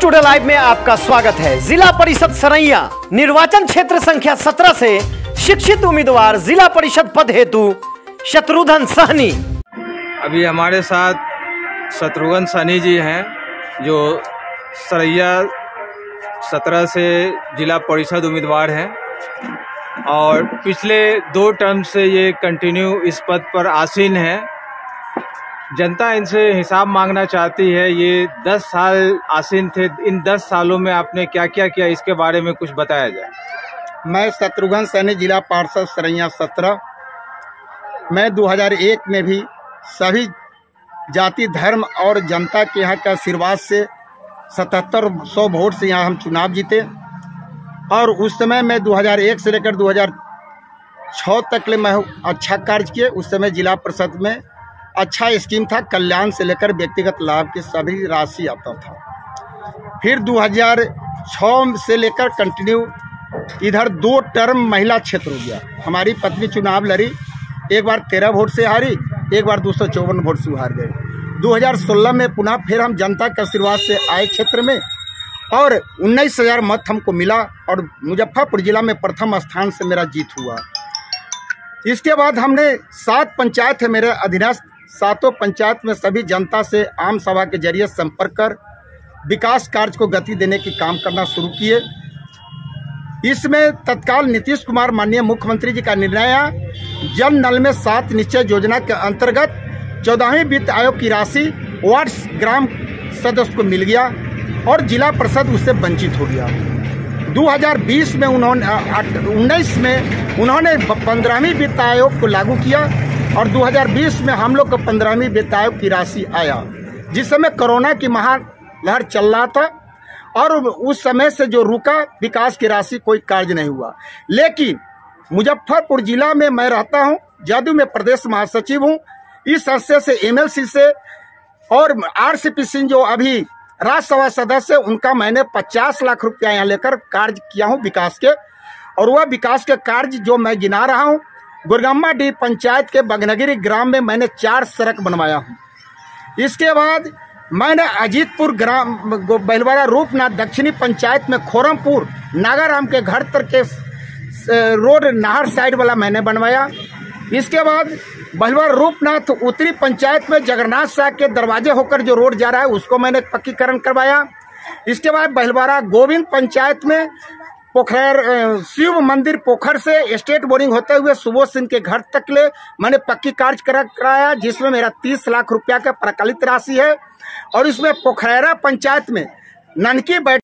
Today live में आपका स्वागत है। जिला परिषद सरैया निर्वाचन क्षेत्र संख्या 17 से शिक्षित उम्मीदवार जिला परिषद पद हेतु शत्रुघ्न सहनी। अभी हमारे साथ शत्रुघ्न सहनी जी हैं, जो सरैया 17 से जिला परिषद उम्मीदवार हैं और पिछले 2 टर्म से ये कंटिन्यू इस पद पर आसीन हैं। जनता इनसे हिसाब मांगना चाहती है। ये 10 साल आसीन थे, इन 10 सालों में आपने क्या क्या किया, इसके बारे में कुछ बताया जाए। मैं शत्रुघ्न सहनी, जिला पार्षद सरैया 17। मैं 2001 में भी सभी जाति धर्म और जनता के यहाँ का आशीर्वाद से 7700 वोट से यहाँ हम चुनाव जीते और उस समय मैं 2001 से लेकर 2006 तक ले मैं अच्छा कार्य किए। उस समय जिला परिषद में अच्छा स्कीम था, कल्याण से लेकर व्यक्तिगत लाभ की सभी राशि आता था। फिर 2006 से लेकर कंटिन्यू इधर 2 टर्म महिला क्षेत्र हो गया। हमारी पत्नी चुनाव लड़ी, एक बार 13 वोट से हारी, एक बार 254 वोट से हार गए। 2016 में पुनः फिर हम जनता के आशीर्वाद से आए क्षेत्र में और 19,000 मत हमको मिला और मुजफ्फरपुर जिला में प्रथम स्थान से मेरा जीत हुआ। इसके बाद हमने 7 पंचायत है मेरे अधीनस्थ, 7 पंचायत में सभी जनता से आम सभा के जरिए संपर्क कर विकास कार्य को गति देने की काम करना शुरू किए। इसमें तत्काल नीतीश कुमार माननीय मुख्यमंत्री जी का निर्णय आया। जन नल में 7 निश्चय योजना के अंतर्गत 14वीं वित्त आयोग की राशि वार्ड ग्राम सदस्य को मिल गया और जिला परिषद उससे वंचित हो गया। 2020 में उन्होंने 19 में उन्होंने 15वीं वित्त आयोग को लागू किया और 2020 में हम लोग को 15वीं वित्त आयोग की राशि आया, जिस समय कोरोना की महालहर चल रहा था और उस समय से जो रुका विकास की राशि कोई कार्य नहीं हुआ। लेकिन मुजफ्फरपुर जिला में मैं रहता हूं, जदयू में प्रदेश महासचिव हूं। इस अरसे से एमएलसी से और आरसीपी सिंह जो अभी राज्यसभा सदस्य, उनका मैंने 50 लाख रुपया यहाँ लेकर कार्य किया हूँ विकास के। और वह विकास के कार्य जो मैं गिना रहा हूँ, गुरगम्मा डी पंचायत के बगनगिरी ग्राम में मैंने 4 सड़क बनवाया हूँ। इसके बाद मैंने अजीतपुर ग्राम बैलवाड़ा रूपनाथ दक्षिणी पंचायत में खोरमपुर नागाराम के घर तक के रोड नहर साइड वाला मैंने बनवाया। इसके बाद बहलवाड़ा रूपनाथ उत्तरी पंचायत में जगन्नाथ साहब के दरवाजे होकर जो रोड जा रहा है उसको मैंने पक्कीकरण करवाया। इसके बाद बहलवाड़ा गोविंद पंचायत में पोखर शिव मंदिर पोखर से स्टेट बोरिंग होते हुए सुबोध सिंह के घर तक ले मैंने पक्की कार्य कराया, जिसमें मेरा 30 लाख रुपया का प्रकलित राशि है। और इसमें पोखरेरा पंचायत में ननकी